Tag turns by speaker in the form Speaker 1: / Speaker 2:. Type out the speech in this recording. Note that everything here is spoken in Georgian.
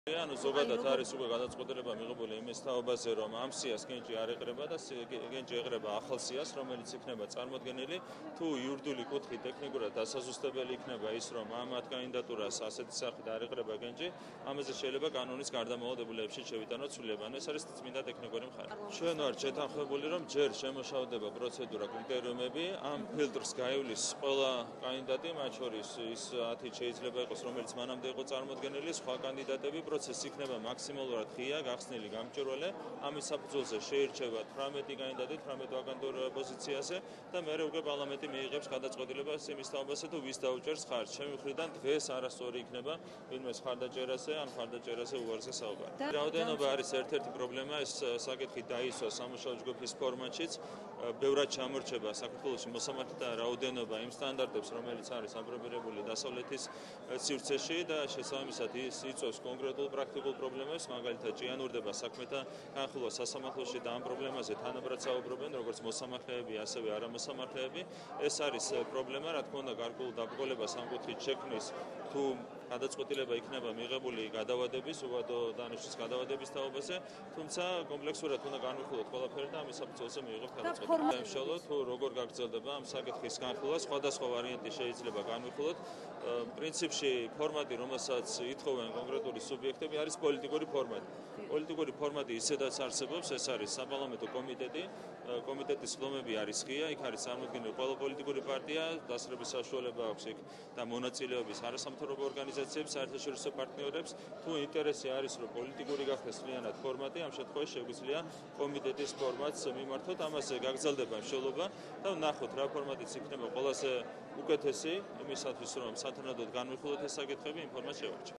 Speaker 1: ანუ ზოგადად არის უკვე გადაწყვეტილება მიღებული იმის თაობაზე, რომ ამ სიას გენჯი არ ეყრება და გენჯი ეყრება ახალ სიას, რომელიც იქნება წარმოდგენილი. თუ იურიდიული კუთხით ტექნიკურად დასაზუსტებელი იქნება ის, რომ ამათ კანდიდატურას ასეთი სახით არ ეყრება გენჯი, ამაზე შეიძლება კანონის გარდამავალებულებში შევიტანოთ ცვლილება. ეს არის წმინდა ტექნიკური მხარე. ჩვენ ვართ შეთანხმებული, რომ ჯერ შემოშავდება პროცედურა კრიტერიუმები, ამ ფილტრს გაივლის ყველა კანდიდატი, მათ შორის ის 10 შეიძლება იყოს, რომელიც მანამდე იყო წარმოდგენილი, სხვა კანდიდატები პროცესი იქნება მაქსიმალურად ღია, გახსნილი, გამჭვირვალე. ამის საფუძველზე შეირჩევა 18 კანდიდატი 18 ვაკანტურ პოზიციაზე და მერე უკვე პარლამენტი მიიღებს გადაწყვეტილებას იმის თაობაზე თუ ვის დაუჭერს ხარჯს. ჩემი მხრიდან დღეს არასწორი იქნება ვინმეს ხარდაჭერაზე ან ხარდაჭერაზე უარზე საუბარი. რაოდენობა არის ერთ-ერთი პრობლემა, ეს საკითხი დაისვა სამუშაო ჯგუფის ფორმატშიც. ბევრად ჩამორჩება საქართველოში მოსამართლეთა რაოდენობა იმ სტანდარტებს, რომელიც არის აპრობირებული დასავლეთის სივრცეში და შესაბამისად ის იწვევს კონკრეტულ პრაქტიკულ პრობლემებს, მაგალითად ჭიანურდება საქმეთა განხილვა სასამართლოში და ამ პრობლემაზე თანაბრად საუბრობენ როგორც მოსამართლეები, ასევე არამოსამართლეები. ეს არის პრობლემა, რა თქმა უნდა, გარკვეულ დაბრკოლებას ამ კუთხით შექმნის თუ გადაწყვეტილება იქნება მიღებული გადავადების, უვადო დანიშნვის გადავადების თაობაზე, თუმცა კომპლექსურად უნდა განვიხილოთ ყველაფერი და ამის საფუძველზე მიიღოთ გადაწყვეტილება. იმშალოთ, თუ როგორ გაგრძელდება ამ საკითხის განხილვა, სხვადასხვა ვარიანტი შეიძლება განვიხილოთ. პრინციპში ფორმატი, რომელსაც ითხოვენ კონკრეტული სუბიექტები, არის პოლიტიკური ფორმატი. პოლიტიკური ფორმატი ისედაც არსებობს, ეს არის საპარლამენტო კომიტეტი. კომიტეტის ფლომები არის ღია, იქ არის წარმოდგენილი ყველა პოლიტიკური პარტია, დასწრების საშუალება აქვს იქ და მონაწილეობის არასამთავრობო ორგანიზაციებს, საერთაშორისო პარტნიორებს. თუ ინტერესი არის, რომ პოლიტიკური გახდეს მთლიანად ფორმატი, ამ შემთხვევაში შეგვიძლია კომიტეტის ფორმატს მიმართოთ, ამაზე გაგრძელდება მშრალობა და ვნახოთ რა ფორმატიც იქნება ყველაზე უკეთესი იმისათვის, რომ სათანადოდ განვიხილოთ ეს საკითხები, იმ ფორმატს შევარჩიოთ.